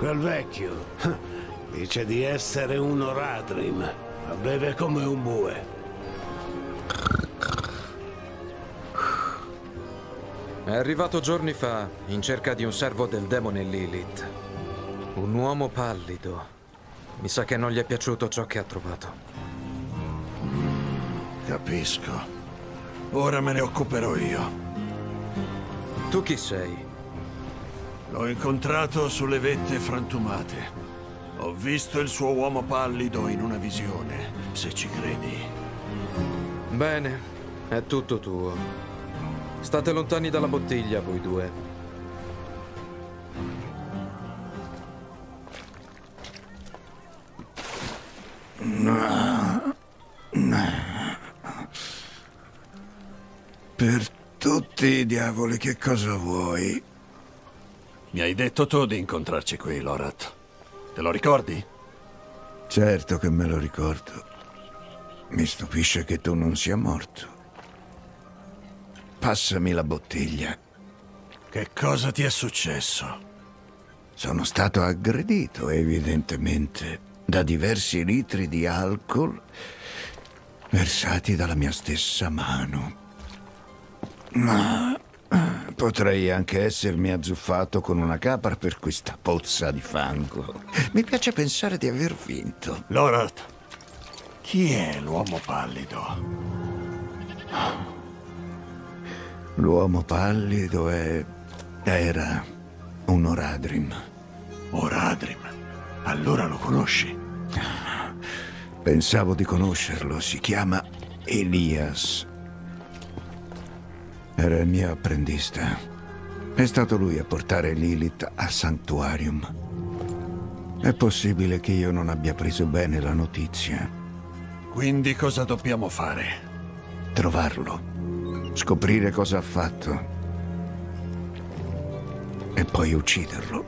Quel vecchio dice di essere un Oradrim, ma beve come un bue. È arrivato giorni fa in cerca di un servo del demone Lilith. Un uomo pallido. Mi sa che non gli è piaciuto ciò che ha trovato. Capisco. Ora me ne occuperò io. Tu chi sei? L'ho incontrato sulle vette frantumate. Ho visto il suo uomo pallido in una visione, se ci credi. Bene, è tutto tuo. State lontani dalla bottiglia, voi due. Per tutti i diavoli, che cosa vuoi? Mi hai detto tu di incontrarci qui, Lorath. Te lo ricordi? Certo che me lo ricordo. Mi stupisce che tu non sia morto. Passami la bottiglia. Che cosa ti è successo? Sono stato aggredito, evidentemente, da diversi litri di alcol versati dalla mia stessa mano. Ma potrei anche essermi azzuffato con una capra per questa pozza di fango. Mi piace pensare di aver vinto. Lorath, chi è l'uomo pallido? L'uomo pallido era un Oradrim. Oradrim? Allora lo conosci? Pensavo di conoscerlo. Si chiama Elias. Era il mio apprendista. È stato lui a portare Lilith a Sanctuarium. È possibile che io non abbia preso bene la notizia. Quindi cosa dobbiamo fare? Trovarlo. Scoprire cosa ha fatto. E poi ucciderlo.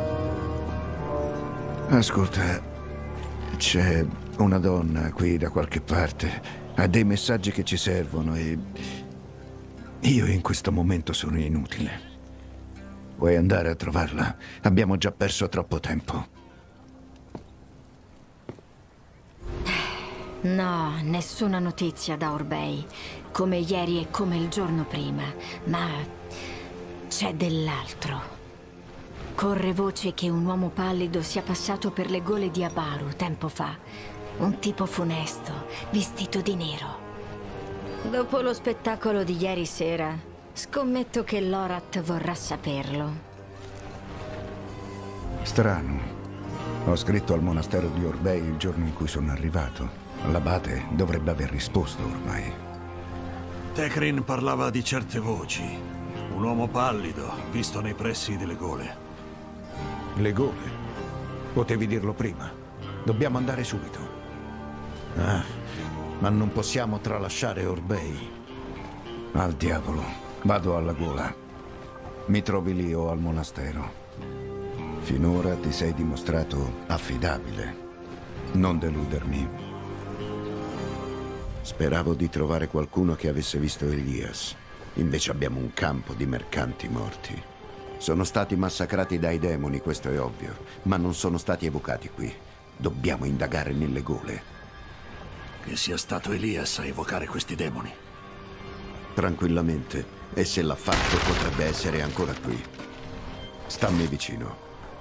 Ascolta, c'è una donna qui da qualche parte. Ha dei messaggi che ci servono e io in questo momento sono inutile. Vuoi andare a trovarla? Abbiamo già perso troppo tempo. No, nessuna notizia da Orbei, come ieri e come il giorno prima, ma c'è dell'altro. Corre voce che un uomo pallido sia passato per le gole di Abaru tempo fa. Un tipo funesto, vestito di nero. Dopo lo spettacolo di ieri sera, scommetto che Lorath vorrà saperlo. Strano. Ho scritto al monastero di Orbei il giorno in cui sono arrivato. L'abate dovrebbe aver risposto ormai. Tekrin parlava di certe voci. Un uomo pallido, visto nei pressi delle gole. Le gole? Potevi dirlo prima. Dobbiamo andare subito. Ah, ma non possiamo tralasciare Orbei. Al diavolo. Vado alla gola. Mi trovi lì o al monastero. Finora ti sei dimostrato affidabile. Non deludermi. Speravo di trovare qualcuno che avesse visto Elias. Invece abbiamo un campo di mercanti morti. Sono stati massacrati dai demoni, questo è ovvio, ma non sono stati evocati qui. Dobbiamo indagare nelle gole. Che sia stato Elias a evocare questi demoni. Tranquillamente, e se l'ha fatto potrebbe essere ancora qui. Stammi vicino.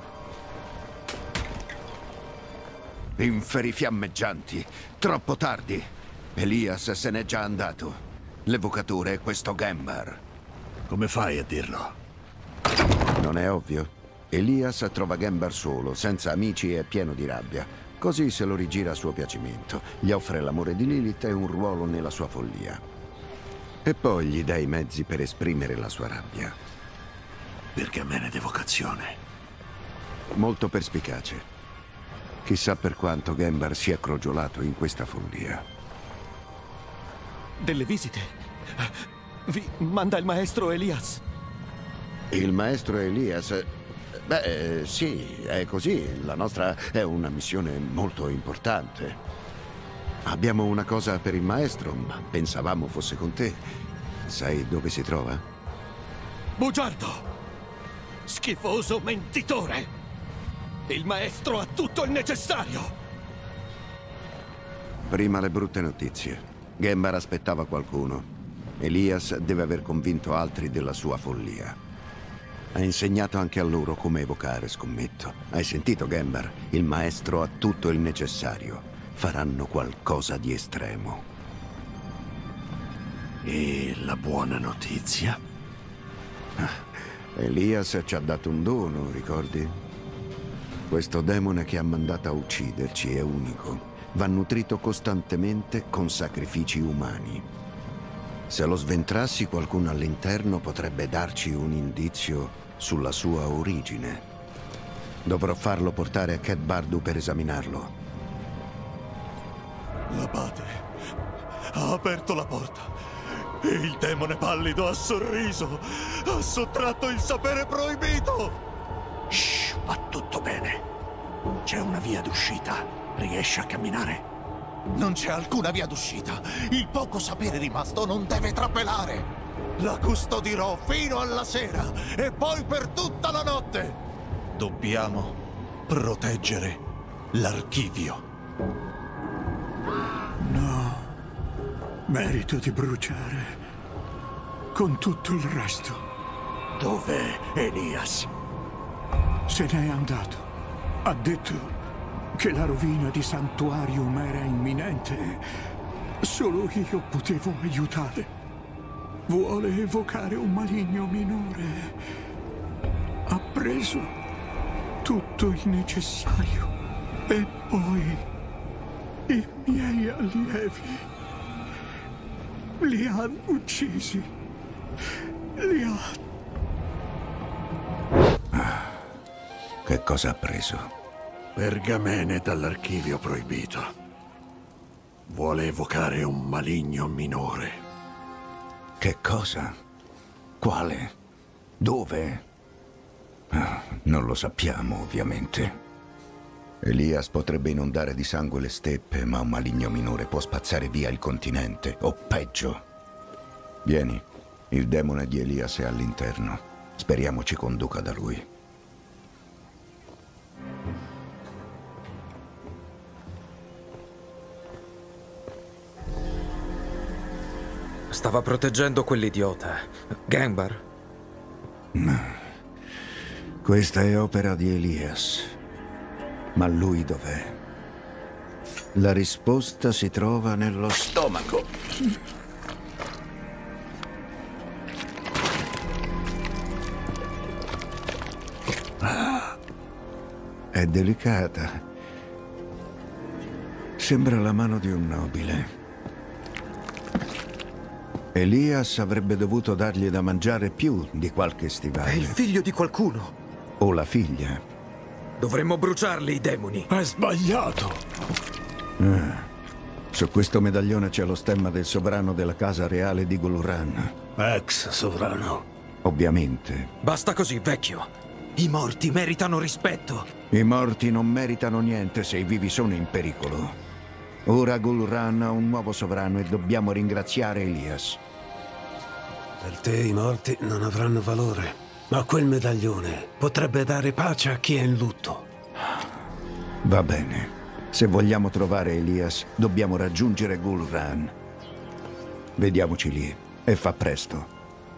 Inferi fiammeggianti, troppo tardi. Elias se n'è già andato. L'evocatore è questo Gembar. Come fai a dirlo? Non è ovvio? Elias trova Gembar solo, senza amici e pieno di rabbia. Così se lo rigira a suo piacimento. Gli offre l'amore di Lilith e un ruolo nella sua follia. E poi gli dà i mezzi per esprimere la sua rabbia. Pergamene d'evocazione. Molto perspicace. Chissà per quanto Gembar sia crogiolato in questa follia. Delle visite. Vi manda il maestro Elias. Il maestro Elias? Beh, sì, è così. La nostra è una missione molto importante. Abbiamo una cosa per il maestro, ma pensavamo fosse con te. Sai dove si trova? Bugiardo! Schifoso mentitore! Il maestro ha tutto il necessario! Prima le brutte notizie. Genbar aspettava qualcuno. Elias deve aver convinto altri della sua follia. Ha insegnato anche a loro come evocare, scommetto. Hai sentito, Genbar? Il maestro ha tutto il necessario. Faranno qualcosa di estremo. E la buona notizia? Elias ci ha dato un dono, ricordi? Questo demone che ha mandato a ucciderci è unico. Va nutrito costantemente con sacrifici umani. Se lo sventrassi, qualcuno all'interno potrebbe darci un indizio sulla sua origine. Dovrò farlo portare a Ket Bardu per esaminarlo. L'abate ha aperto la porta e il demone pallido ha sorriso. Ha sottratto il sapere proibito. Shh, va tutto bene. C'è una via d'uscita. Riesci a camminare? Non c'è alcuna via d'uscita. Il poco sapere rimasto non deve trapelare. La custodirò fino alla sera e poi per tutta la notte. Dobbiamo proteggere l'archivio. No. Merito di bruciare con tutto il resto. Dov'è Elias? Se n'è andato. Ha detto che la rovina di Sanctuarium era imminente. Solo io potevo aiutare. Vuole evocare un maligno minore. Ha preso tutto il necessario. E poi i miei allievi li ha uccisi. Li ha... Che cosa ha preso? Pergamene dall'archivio proibito. Vuole evocare un maligno minore. Che cosa? Quale? Dove? Non lo sappiamo, ovviamente. Elias potrebbe inondare di sangue le steppe, ma un maligno minore può spazzare via il continente, o peggio. Vieni, il demone di Elias è all'interno. Speriamo ci conduca da lui. Stava proteggendo quell'idiota. Genbar? Questa è opera di Elias. Ma lui dov'è? La risposta si trova nello stomaco. È delicata. Sembra la mano di un nobile. Elias avrebbe dovuto dargli da mangiare più di qualche stivale. È il figlio di qualcuno. O la figlia. Dovremmo bruciarli, i demoni. È sbagliato. Su questo medaglione c'è lo stemma del sovrano della casa reale di Gul'ran. Ex sovrano. Ovviamente. Basta così, vecchio. I morti meritano rispetto. I morti non meritano niente se i vivi sono in pericolo. Ora Gul'ran ha un nuovo sovrano e dobbiamo ringraziare Elias. Per te i morti non avranno valore, ma quel medaglione potrebbe dare pace a chi è in lutto. Va bene. Se vogliamo trovare Elias, dobbiamo raggiungere Gul'ran. Vediamoci lì e fa presto.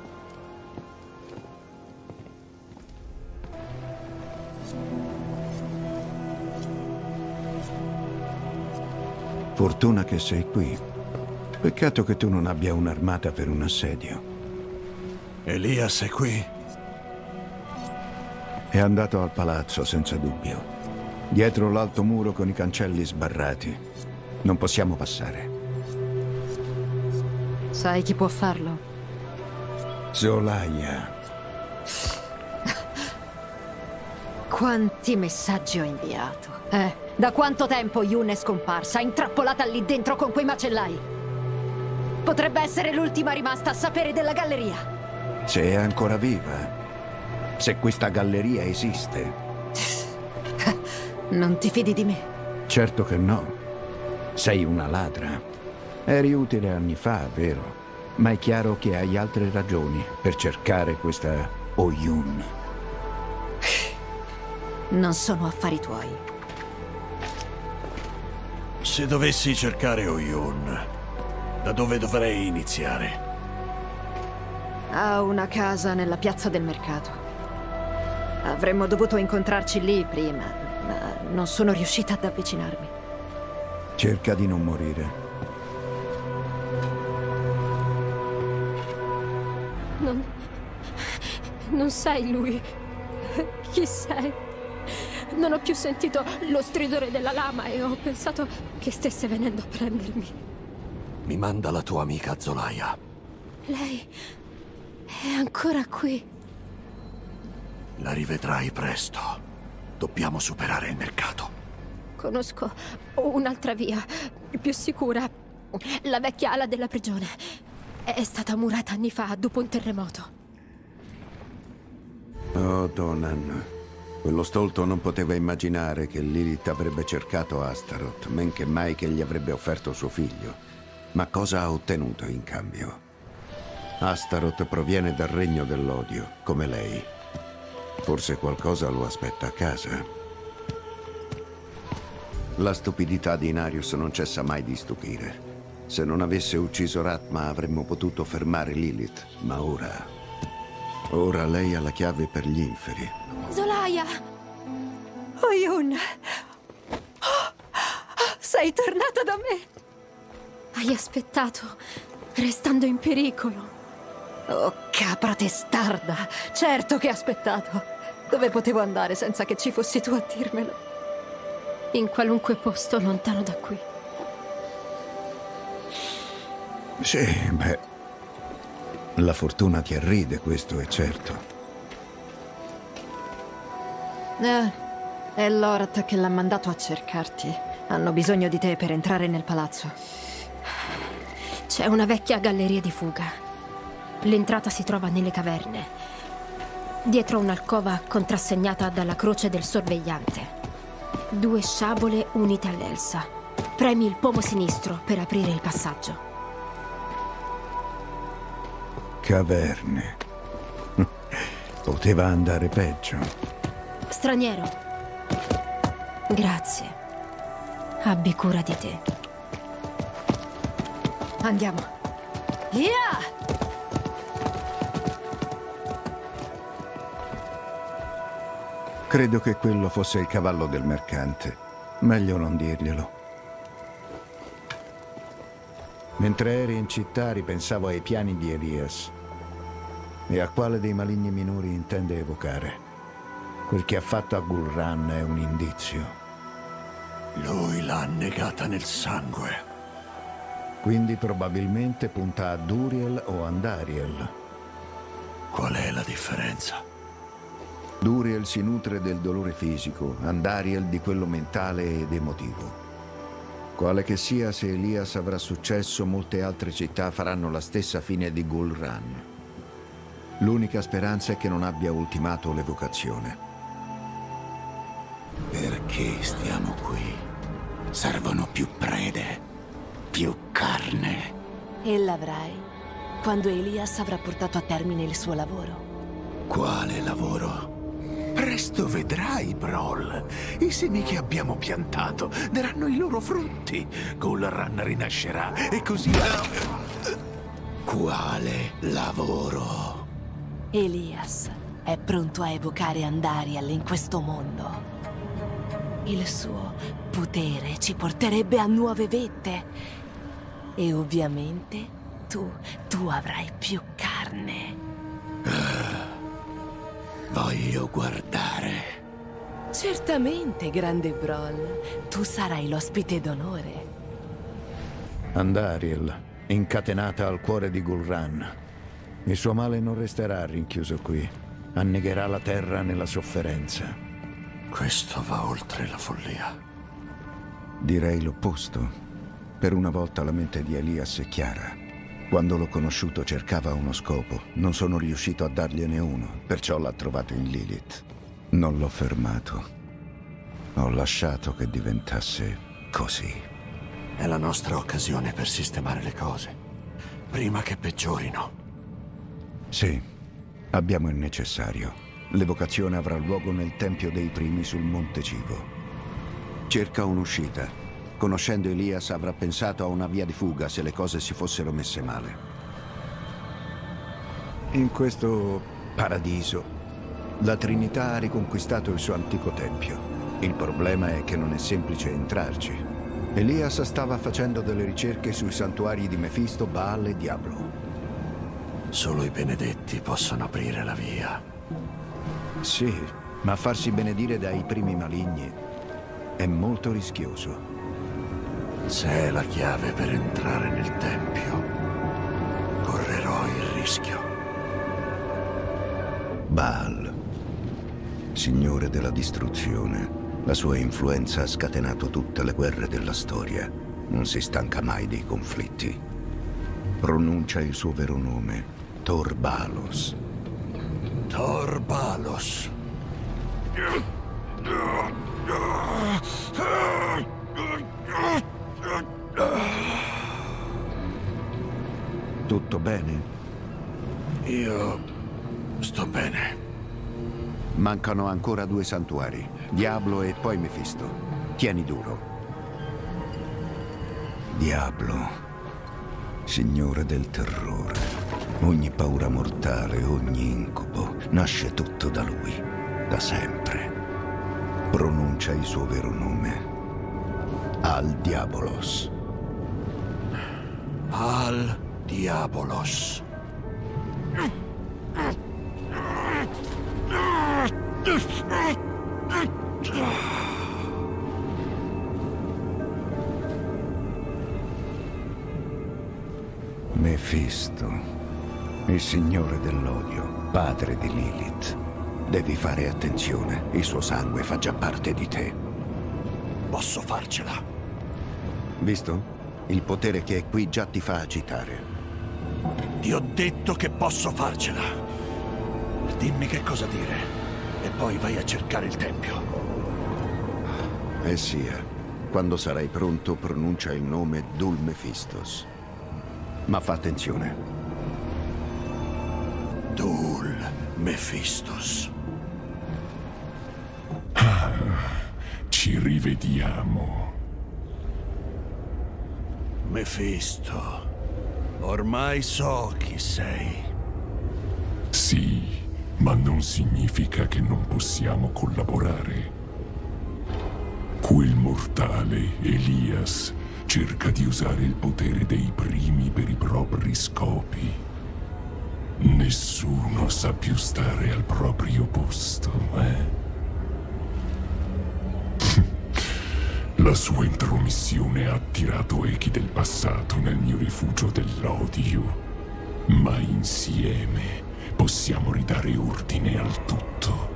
Fortuna che sei qui. Peccato che tu non abbia un'armata per un assedio. Elias è qui? È andato al palazzo, senza dubbio. Dietro l'alto muro con i cancelli sbarrati. Non possiamo passare. Sai chi può farlo? Zolaia. Quanti messaggi ho inviato. Da quanto tempo Yun è scomparsa, intrappolata lì dentro con quei macellai? Potrebbe essere l'ultima rimasta a sapere della galleria. Se è ancora viva. Se questa galleria esiste. Non ti fidi di me? Certo che no. Sei una ladra. Eri utile anni fa, vero? Ma è chiaro che hai altre ragioni per cercare questa Oyun. Non sono affari tuoi. Se dovessi cercare Oyun, da dove dovrei iniziare? Ha una casa nella piazza del mercato. Avremmo dovuto incontrarci lì prima, ma non sono riuscita ad avvicinarmi. Cerca di non morire. Non sei lui. Chi sei? Non ho più sentito lo stridore della lama e ho pensato che stesse venendo a prendermi. Mi manda la tua amica Zolaia. Lei è ancora qui. La rivedrai presto. Dobbiamo superare il mercato. Conosco un'altra via, più sicura. La vecchia ala della prigione. È stata murata anni fa, dopo un terremoto. Oh, Donan. Quello stolto non poteva immaginare che Lilith avrebbe cercato Astaroth, men che mai che gli avrebbe offerto suo figlio. Ma cosa ha ottenuto in cambio? Astaroth proviene dal regno dell'odio, come lei. Forse qualcosa lo aspetta a casa. La stupidità di Inarius non cessa mai di stupire. Se non avesse ucciso Rathma avremmo potuto fermare Lilith, ma ora lei ha la chiave per gli inferi. Zolaia! Oyun! Sei tornata da me! Hai aspettato, restando in pericolo. Oh, capra testarda! Certo che ho aspettato! Dove potevo andare senza che ci fossi tu a dirmelo? In qualunque posto lontano da qui. Sì, beh... La fortuna ti arride, questo è certo. È Lorath che l'ha mandato a cercarti. Hanno bisogno di te per entrare nel palazzo. C'è una vecchia galleria di fuga. L'entrata si trova nelle caverne, dietro un'alcova contrassegnata dalla croce del sorvegliante. 2 sciabole unite all'elsa. Premi il pomo sinistro per aprire il passaggio. Caverne. Poteva andare peggio. Straniero. Grazie. Abbi cura di te. Andiamo. Yeah! Credo che quello fosse il cavallo del mercante. Meglio non dirglielo. Mentre eri in città ripensavo ai piani di Elias e a quale dei maligni minori intende evocare. Quel che ha fatto a Gul'ran è un indizio. Lui l'ha annegata nel sangue. Quindi probabilmente punta a Duriel o Andariel. Qual è la differenza? Duriel si nutre del dolore fisico, Andariel di quello mentale ed emotivo. Quale che sia, se Elias avrà successo, molte altre città faranno la stessa fine di Gul'ran. L'unica speranza è che non abbia ultimato l'evocazione. Perché stiamo qui? Servono più prede, più carne. E l'avrai quando Elias avrà portato a termine il suo lavoro. Quale lavoro? Presto vedrai, Broll. I semi che abbiamo piantato daranno i loro frutti. Gul'ran rinascerà e così... Quale lavoro? Elias è pronto a evocare Andariel in questo mondo. Il suo potere ci porterebbe a nuove vette. E ovviamente tu avrai più carne. Voglio guardare. Certamente, grande Broll. Tu sarai l'ospite d'onore. Andariel, incatenata al cuore di Gul'ran. Il suo male non resterà rinchiuso qui. Annegherà la terra nella sofferenza. Questo va oltre la follia. Direi l'opposto. Per una volta la mente di Elias è chiara. Quando l'ho conosciuto cercava uno scopo. Non sono riuscito a dargliene uno, perciò l'ha trovato in Lilith. Non l'ho fermato. Ho lasciato che diventasse così. È la nostra occasione per sistemare le cose, prima che peggiorino. Sì, abbiamo il necessario. L'evocazione avrà luogo nel Tempio dei Primi sul Monte Civo. Cerca un'uscita. Conoscendo Elias avrà pensato a una via di fuga se le cose si fossero messe male. In questo paradiso, la Trinità ha riconquistato il suo antico tempio. Il problema è che non è semplice entrarci. Elias stava facendo delle ricerche sui santuari di Mefisto, Baal e Diablo. Solo i benedetti possono aprire la via. Sì, ma farsi benedire dai primi maligni è molto rischioso. Se è la chiave per entrare nel tempio, correrò il rischio. Baal, signore della distruzione. La sua influenza ha scatenato tutte le guerre della storia. Non si stanca mai dei conflitti. Pronuncia il suo vero nome, Tor Balos. Tor Balos. Tutto bene? Io sto bene. Mancano ancora 2 santuari, Diablo e poi Mefisto. Tieni duro. Diablo, signore del terrore. Ogni paura mortale, ogni incubo, nasce tutto da lui, da sempre. Pronuncia il suo vero nome. Al Diabolos. Al Diabolos. Mefisto, il signore dell'odio, padre di Lilith. Devi fare attenzione, il suo sangue fa già parte di te. Posso farcela. Visto? Il potere che è qui già ti fa agitare. Ti ho detto che posso farcela. Dimmi che cosa dire e poi vai a cercare il tempio. Sia. Quando sarai pronto, pronuncia il nome Dul Mephistos. Ma fa attenzione. Dul Mephistos. Ci rivediamo. Mefisto, ormai so chi sei. Sì, ma non significa che non possiamo collaborare. Quel mortale, Elias, cerca di usare il potere dei primi per i propri scopi. Nessuno sa più stare al proprio posto, eh? La sua intromissione ha attirato echi del passato nel mio rifugio dell'odio, ma insieme possiamo ridare ordine al tutto.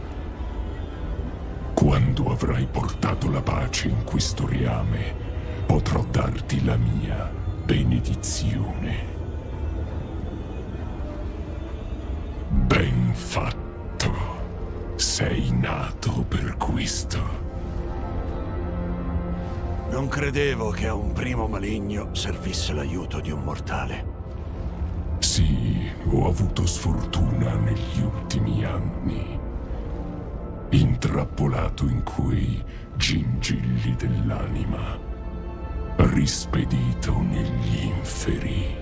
Quando avrai portato la pace in questo reame, potrò darti la mia benedizione. Ben fatto. Sei nato per questo. Non credevo che a un primo maligno servisse l'aiuto di un mortale. Sì, ho avuto sfortuna negli ultimi anni. Intrappolato in quei gingilli dell'anima, rispedito negli inferi.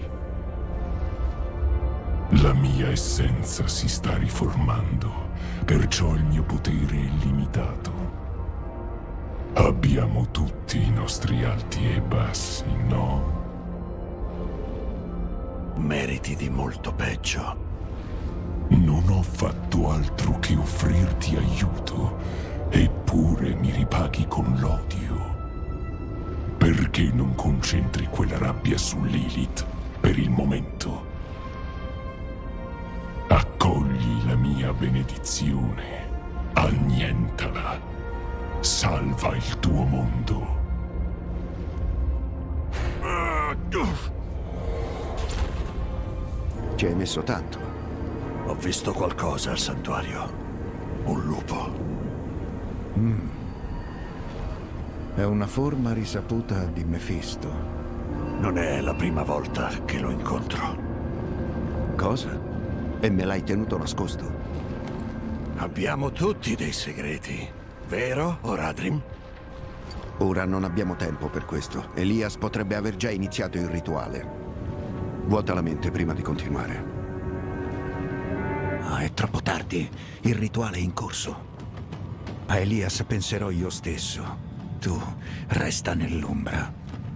La mia essenza si sta riformando, perciò il mio potere è limitato. Abbiamo tutti i nostri alti e bassi, no? Meriti di molto peggio. Non ho fatto altro che offrirti aiuto, eppure mi ripaghi con l'odio. Perché non concentri quella rabbia su Lilith per il momento? Accogli la mia benedizione, annientala. Salva il tuo mondo. Ci hai messo tanto. Ho visto qualcosa al santuario. Un lupo. È una forma risaputa di Mefisto. Non è la prima volta che lo incontro. Cosa? E me l'hai tenuto nascosto? Abbiamo tutti dei segreti, vero, Oradrim? Ora non abbiamo tempo per questo. Elias potrebbe aver già iniziato il rituale. Vuota la mente prima di continuare. Ah, è troppo tardi. Il rituale è in corso. A Elias penserò io stesso. Tu resta nell'ombra.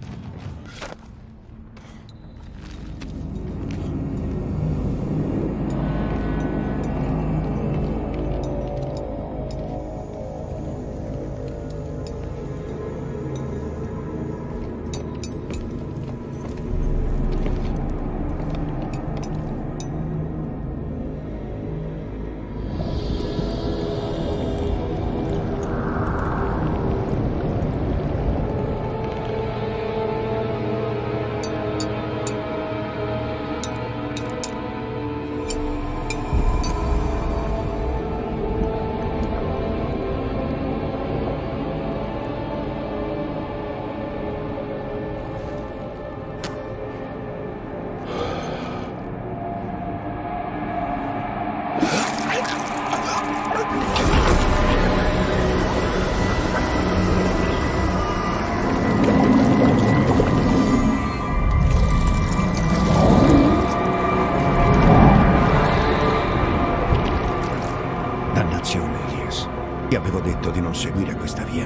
Ti avevo detto di non seguire questa via.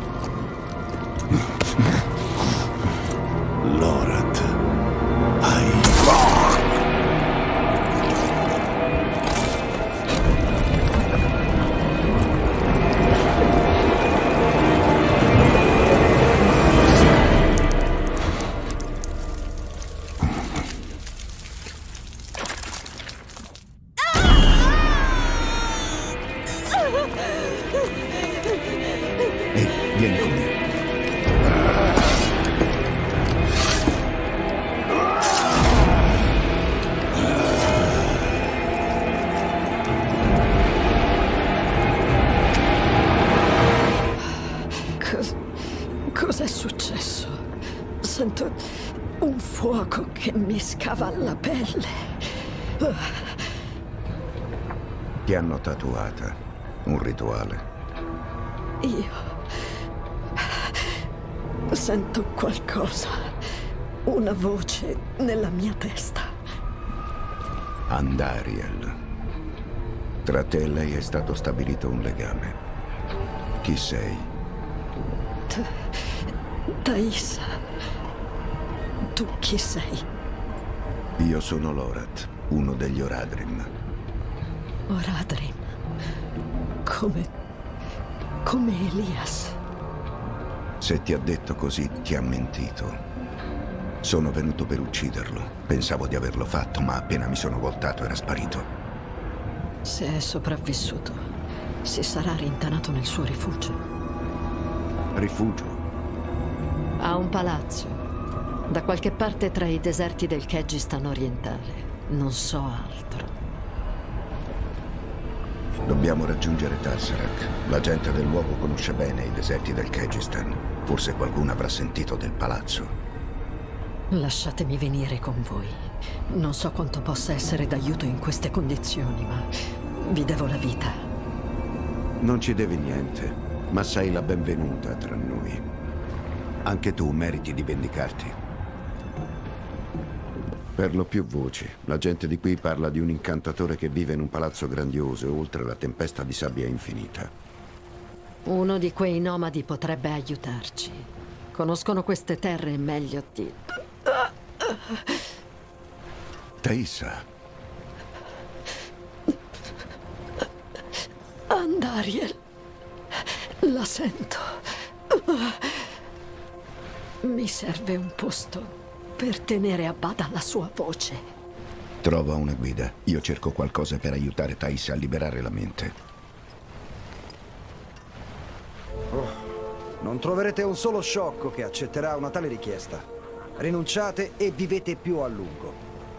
Lorath, hai... Vieni con me. Cos'è successo? Sento un fuoco che mi scava la pelle. Ti hanno tatuata. Un rituale. Io... sento qualcosa. Una voce nella mia testa. Andariel. Tra te e lei è stato stabilito un legame. Chi sei? Taissa. Tu chi sei? Io sono Lorath, uno degli Oradrim. Oradrim. Come Elias. Se ti ha detto così, ti ha mentito. Sono venuto per ucciderlo. Pensavo di averlo fatto, ma appena mi sono voltato era sparito. Se è sopravvissuto, si sarà rintanato nel suo rifugio. Rifugio? Ha un palazzo. Da qualche parte tra i deserti del Khegistan orientale. Non so altro. Dobbiamo raggiungere Tarsarak. La gente del luogo conosce bene i deserti del Khegistan. Forse qualcuno avrà sentito del palazzo. Lasciatemi venire con voi. Non so quanto possa essere d'aiuto in queste condizioni, ma vi devo la vita. Non ci devi niente, ma sei la benvenuta tra noi. Anche tu meriti di vendicarti. Per lo più voci. La gente di qui parla di un incantatore che vive in un palazzo grandioso oltre la tempesta di sabbia infinita. Uno di quei nomadi potrebbe aiutarci. Conoscono queste terre meglio di... Taissa. Andariel. La sento. Mi serve un posto per tenere a bada la sua voce. Trova una guida. Io cerco qualcosa per aiutare Taissa a liberare la mente. Non troverete un solo sciocco che accetterà una tale richiesta. Rinunciate e vivete più a lungo.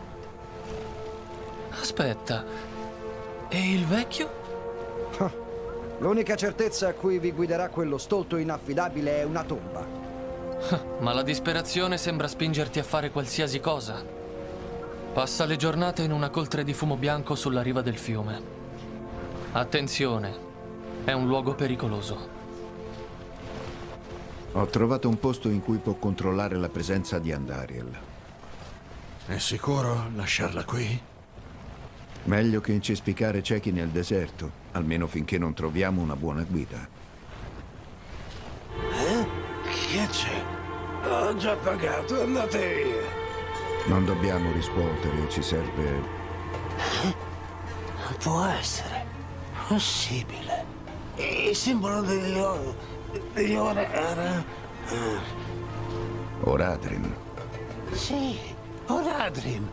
Aspetta. E il vecchio? L'unica certezza a cui vi guiderà quello stolto inaffidabile è una tomba. Ma la disperazione sembra spingerti a fare qualsiasi cosa. Passa le giornate in una coltre di fumo bianco sulla riva del fiume. Attenzione, è un luogo pericoloso. Ho trovato un posto in cui può controllare la presenza di Andariel. È sicuro lasciarla qui? Meglio che incespicare ciechi nel deserto, almeno finché non troviamo una buona guida. Che c'è? Ho già pagato, andate via. Non dobbiamo riscuotere, ci serve... Non può essere possibile. Il simbolo degli ora... Oradrim. Sì, Oradrim.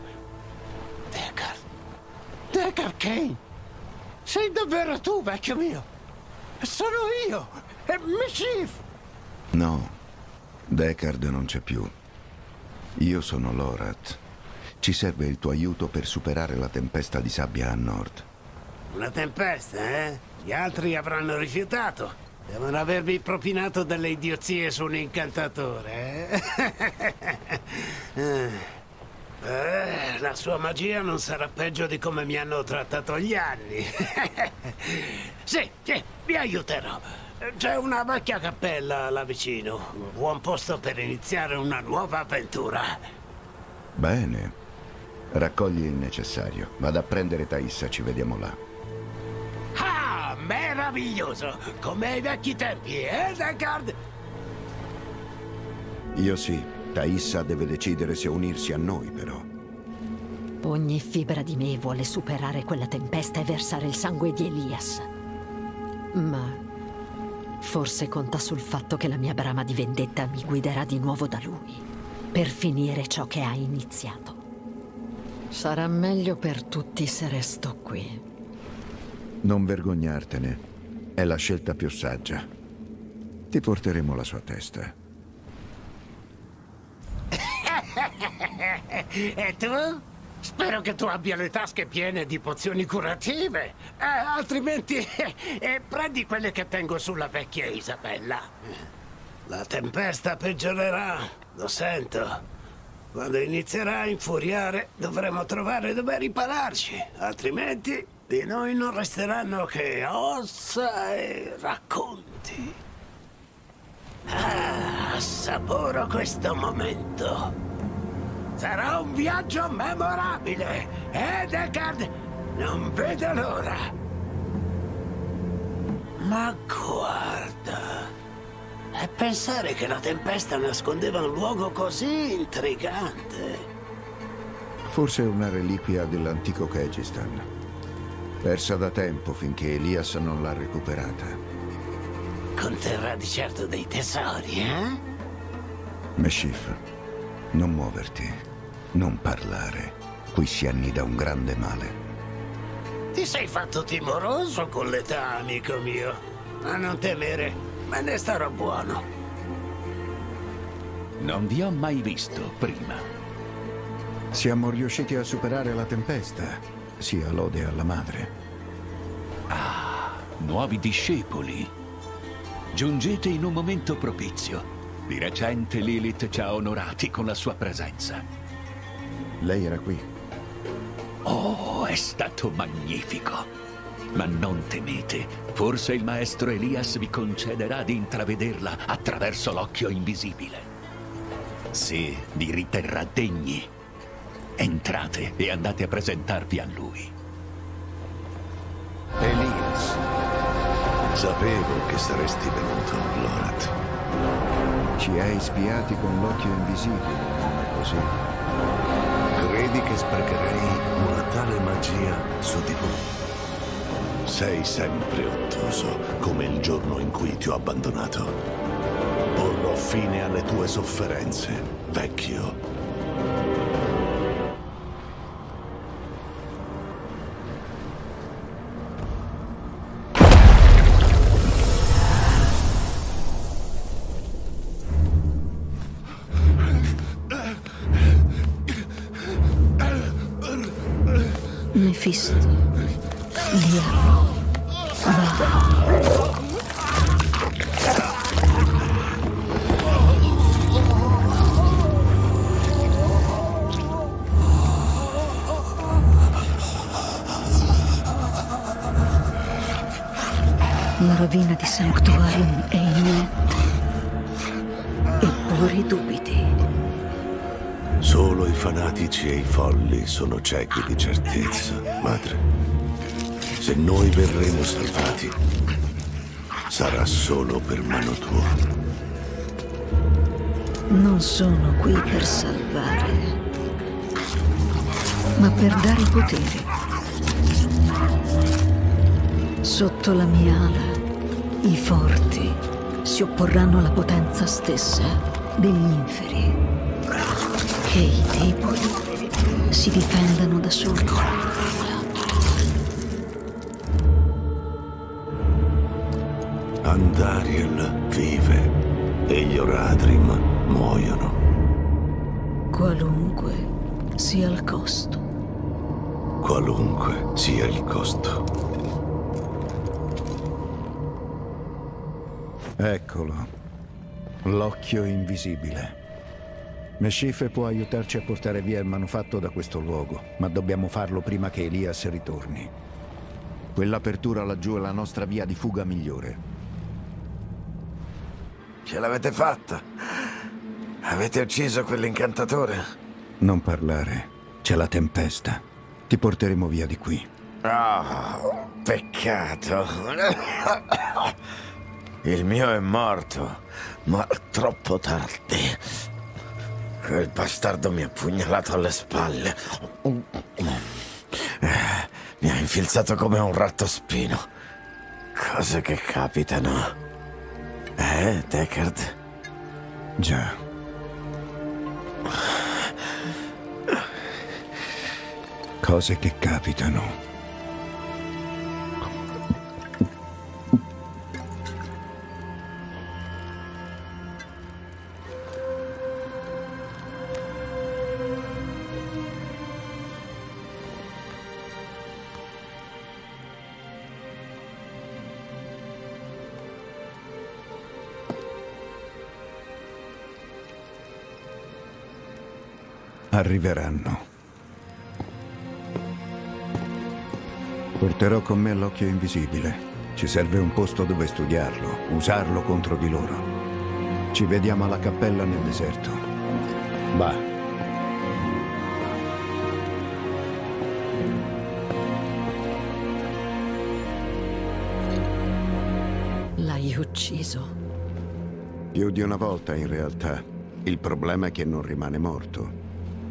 Deckard Cain. Sei davvero tu, vecchio mio? Sono io, è Meshif. No, Deckard non c'è più. Io sono Lorath. Ci serve il tuo aiuto per superare la tempesta di sabbia a nord. Una tempesta, eh? Gli altri avranno rifiutato. Devono avervi propinato delle idiozie su un incantatore, eh? La sua magia non sarà peggio di come mi hanno trattato gli anni. Sì, vi aiuterò. C'è una vecchia cappella là vicino. Un buon posto per iniziare una nuova avventura. Bene. Raccogli il necessario. Vado a prendere Taissa, ci vediamo là. Ah, meraviglioso! Come ai vecchi tempi, Deckard? Io sì. Taissa deve decidere se unirsi a noi, però. Ogni fibra di me vuole superare quella tempesta e versare il sangue di Elias. Ma forse conta sul fatto che la mia brama di vendetta mi guiderà di nuovo da lui, per finire ciò che ha iniziato. Sarà meglio per tutti se resto qui. Non vergognartene. È la scelta più saggia. Ti porteremo la sua testa. E tu? Spero che tu abbia le tasche piene di pozioni curative. Altrimenti prendi quelle che tengo sulla vecchia Isabella. La tempesta peggiorerà, lo sento. Quando inizierà a infuriare dovremo trovare dove ripararci. Altrimenti di noi non resteranno che ossa e racconti. Assaporo questo momento. Sarà un viaggio memorabile, Deckard? Non vedo l'ora. Ma guarda, e pensare che la tempesta nascondeva un luogo così intrigante. Forse è una reliquia dell'antico Khajiistan. Persa da tempo finché Elias non l'ha recuperata. Conterrà di certo dei tesori, eh? Meshif, non muoverti. Non parlare. Qui si annida un grande male. Ti sei fatto timoroso con l'età, amico mio. Ma non temere, me ne starò buono. Non vi ho mai visto prima. Siamo riusciti a superare la tempesta. Sia lode alla madre. Ah, nuovi discepoli. Giungete in un momento propizio. Di recente Lilith ci ha onorati con la sua presenza. Lei era qui. Oh, è stato magnifico. Ma non temete, forse il maestro Elias vi concederà di intravederla attraverso l'occhio invisibile. Se vi riterrà degni, entrate e andate a presentarvi a lui. Elias, sapevo che saresti venuto, Lorath. Ci hai spiati con l'occhio invisibile, non è così? Credi che sprecherei una tale magia su di voi? Sei sempre ottuso, come il giorno in cui ti ho abbandonato. Porrò fine alle tue sofferenze, vecchio. Mefisto. Via. La rovina di Sanctuarium è imminente. Eppure dubiti. Solo i fanatici e i folli sono ciechi di certezza, madre. Se noi verremo salvati, sarà solo per mano tua. Non sono qui per salvare, ma per dare potere. Sotto la mia ala, i forti si opporranno alla potenza stessa degli inferi. Che i deboli si difendano da soli. Andariel vive e gli Oradrim muoiono. Qualunque sia il costo. Qualunque sia il costo. Eccolo. L'occhio invisibile. Meshife può aiutarci a portare via il manufatto da questo luogo, ma dobbiamo farlo prima che Elias ritorni. Quell'apertura laggiù è la nostra via di fuga migliore. Ce l'avete fatta? Avete ucciso quell'incantatore? Non parlare. C'è la tempesta. Ti porteremo via di qui. Oh, peccato. Il mio è morto, ma troppo tardi. Quel bastardo mi ha pugnalato alle spalle. Mi ha infilzato come un ratto spino. Cose che capitano. Deckard? Già. Cose che capitano. Arriveranno. Porterò con me l'occhio invisibile. Ci serve un posto dove studiarlo, usarlo contro di loro. Ci vediamo alla cappella nel deserto. Va. L'hai ucciso? Più di una volta, in realtà. Il problema è che non rimane morto.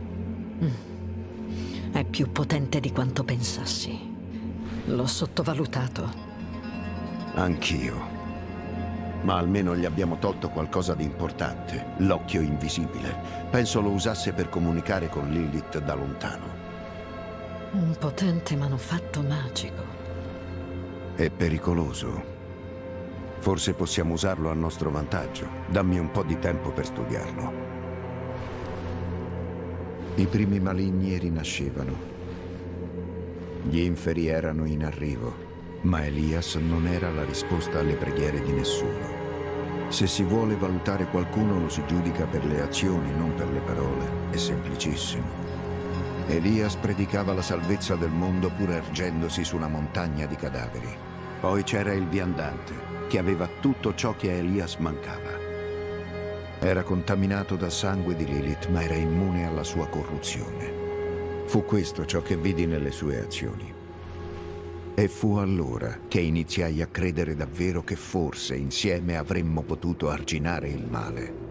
È più potente di quanto pensassi. L'ho sottovalutato. Anch'io. Ma almeno gli abbiamo tolto qualcosa di importante. L'occhio invisibile. Penso lo usasse per comunicare con Lilith da lontano. Un potente manufatto magico. È pericoloso. Forse possiamo usarlo a nostro vantaggio. Dammi un po' di tempo per studiarlo. I primi maligni rinascevano. Gli inferi erano in arrivo, ma Elias non era la risposta alle preghiere di nessuno. Se si vuole valutare qualcuno lo si giudica per le azioni, non per le parole. È semplicissimo. Elias predicava la salvezza del mondo pur ergendosi su una montagna di cadaveri. Poi c'era il viandante, che aveva tutto ciò che a Elias mancava. Era contaminato dal sangue di Lilith, ma era immune alla sua corruzione. Fu questo ciò che vidi nelle sue azioni. E fu allora che iniziai a credere davvero che forse insieme avremmo potuto arginare il male.